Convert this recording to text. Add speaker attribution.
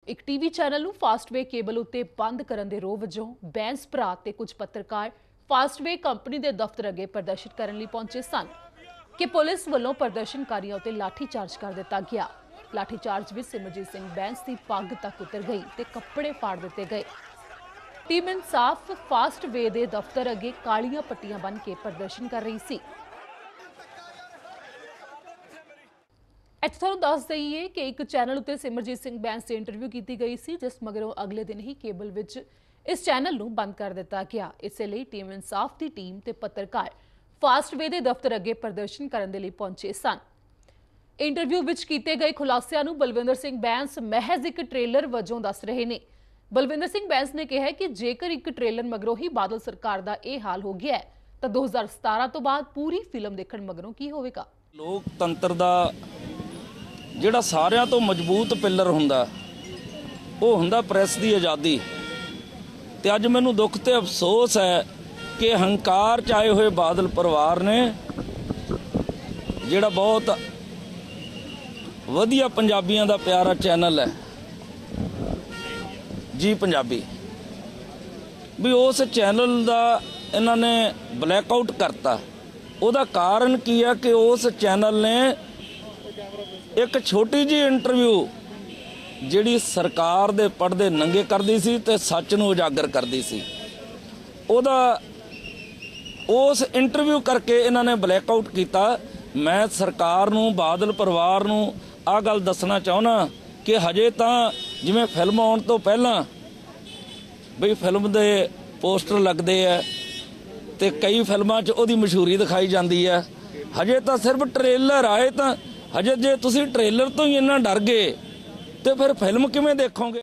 Speaker 1: ਇੱਕ TV channel ਨੂੰ Fastway cable ਉੱਤੇ ਬੰਦ ਕਰਨ ਦੇ ਰੋਹ ਵਜੋਂ ਬੈਂਸ ਭਰਾ ਤੇ ਕੁਝ ਪੱਤਰਕਾਰ ਫਾਸਟਵੇ ਕੰਪਨੀ ਦੇ ਦਫ਼ਤਰ ਅੱਗੇ ਪ੍ਰਦਰਸ਼ਨ ਕਰਨ ਲਈ ਪਹੁੰਚੇ ਸਨ ਕਿ ਪੁਲਿਸ ਵੱਲੋਂ ਪ੍ਰਦਰਸ਼ਨਕਾਰੀਆਂ ਉੱਤੇ ਲਾਠੀਚਾਰਜ ਕਰ ਦਿੱਤਾ ਗਿਆ। ਲਾਠੀਚਾਰਜ ਵਿੱਚ ਸਿਮਰਜੀਤ ਸਿੰਘ ਬੈਂਸ ਦੀ ਪੱਗ ਤੱਕ ਉਤਰ ਗਈ ਤੇ ਕੱਪੜੇ ਫਾੜ ਦਿੱਤੇ ਗਏ। ਟੀਮ ਇਨਸਾਫ ਫਾਸਟਵੇ ਦੇ ਦਫ਼ਤਰ ਅੱਗੇ ਕਾਲੀਆਂ ਪੱਟੀਆਂ ਬੰਨ੍ਹ ਕੇ ਪ੍ਰਦਰਸ਼ਨ ਕਰ ਰਹੀ ਸੀ। ਤੁਹਾਨੂੰ ਦੱਸ ਦਈਏ ਕਿ ਇੱਕ ਚੈਨਲ ਉੱਤੇ ਸਿਮਰਜੀਤ ਸਿੰਘ ਬੈਂਸ ਦੀ ਇੰਟਰਵਿਊ ਕੀਤੀ ਗਈ ਸੀ, ਜਿਸ ਮਗਰੋਂ ਅਗਲੇ ਦਿਨ ਹੀ ਕੇਬਲ ਵਿੱਚ ਇਸ ਚੈਨਲ ਨੂੰ ਬੰਦ ਕਰ ਦਿੱਤਾ ਗਿਆ। ਇਸੇ ਲਈ ਟੀਮ ਇਨਸਾਫ ਦੀ ਟੀਮ ਤੇ ਪੱਤਰਕਾਰ ਫਾਸਟਵੇ ਦੇ ਦਫ਼ਤਰ ਅੱਗੇ ਪ੍ਰਦਰਸ਼ਨ ਕਰਨ ਦੇ ਲਈ ਪਹੁੰਚੇ ਸਨ। ਇੰਟਰਵਿਊ ਵਿੱਚ ਕੀਤੇ ਗਏ ਖੁਲਾਸਿਆਂ ਨੂੰ ਬਲਵਿੰਦਰ ਸਿੰਘ ਬੈਂਸ ਮਹਿਜ਼ ਇੱਕ ਟ੍ਰੇਲਰ ਵਜੋਂ ਦੱਸ ਰਹੇ ਨੇ। ਬਲਵਿੰਦਰ ਸਿੰਘ ਬੈਂਸ ਨੇ ਕਿਹਾ ਕਿ ਜੇਕਰ ਇੱਕ ਟ੍ਰੇਲਰ ਮਗਰੋਂ ਹੀ ਬਾਦਲ ਸਰਕਾਰ ਦਾ ਇਹ ਹਾਲ ਹੋ ਗਿਆ ਤਾਂ 2017 ਤੋਂ ਬਾਅਦ ਪੂਰੀ ਫਿਲਮ ਦੇਖਣ ਮਗਰੋਂ ਕੀ ਹੋਵੇਗਾ।
Speaker 2: ਲੋਕਤੰਤਰ ਦਾ ਜਿਹੜਾ ਸਾਰਿਆਂ ਤੋਂ ਮਜ਼ਬੂਤ ਪਿੱਲਰ ਹੁੰਦਾ ਉਹ ਹੁੰਦਾ ਪ੍ਰੈਸ ਦੀ ਆਜ਼ਾਦੀ। ਤੇ ਅੱਜ ਮੈਨੂੰ ਦੁੱਖ ਤੇ ਅਫਸੋਸ ਹੈ ਕਿ ਹੰਕਾਰ ਚ ਆਏ ਹੋਏ ਬਾਦਲ ਪਰਿਵਾਰ ਨੇ ਜਿਹੜਾ ਬਹੁਤ ਵਧੀਆ ਪੰਜਾਬੀਆਂ ਦਾ ਪਿਆਰਾ ਚੈਨਲ ਹੈ ਜੀ ਪੰਜਾਬੀ, ਵੀ ਉਸ ਚੈਨਲ ਦਾ ਇਹਨਾਂ ਨੇ ਬਲੈਕਆਊਟ ਕਰਤਾ। ਉਹਦਾ ਕਾਰਨ ਕੀ ਹੈ ਕਿ ਉਸ ਚੈਨਲ ਨੇ ਇੱਕ ਛੋਟੀ ਜਿਹੀ ਇੰਟਰਵਿਊ ਜਿਹੜੀ ਸਰਕਾਰ ਦੇ ਪਰਦੇ ਨੰਗੇ ਕਰਦੀ ਸੀ ਤੇ ਸੱਚ ਨੂੰ ਉਜਾਗਰ ਕਰਦੀ ਸੀ, ਉਸ ਇੰਟਰਵਿਊ ਕਰਕੇ ਇਹਨਾਂ ਨੇ ਬਲੈਕਆਊਟ ਕੀਤਾ। ਮੈਂ ਸਰਕਾਰ ਨੂੰ, ਬਾਦਲ ਪਰਿਵਾਰ ਨੂੰ ਆਹ ਗੱਲ ਦੱਸਣਾ ਚਾਹੁੰਦਾ ਕਿ ਹਜੇ ਤਾਂ ਜਿਵੇਂ ਫਿਲਮ ਆਉਣ ਤੋਂ ਪਹਿਲਾਂ ਬਈ ਫਿਲਮ ਦੇ ਪੋਸਟਰ ਲੱਗਦੇ ਆ ਤੇ ਕਈ ਫਿਲਮਾਂ 'ਚ ਉਹਦੀ ਮਸ਼ਹੂਰੀ ਦਿਖਾਈ ਜਾਂਦੀ ਹੈ, ਹਜੇ ਤਾਂ ਸਿਰਫ ਟ੍ਰੇਲਰ ਆਏ ਤਾਂ ਹਜੇ ਜੇ ਤੁਸੀਂ ਟ੍ਰੇਲਰ ਤੋਂ ਹੀ ਇੰਨਾ ਡਰ ਗਏ ਤੇ ਫਿਰ ਫਿਲਮ ਕਿਵੇਂ ਦੇਖੋਗੇ।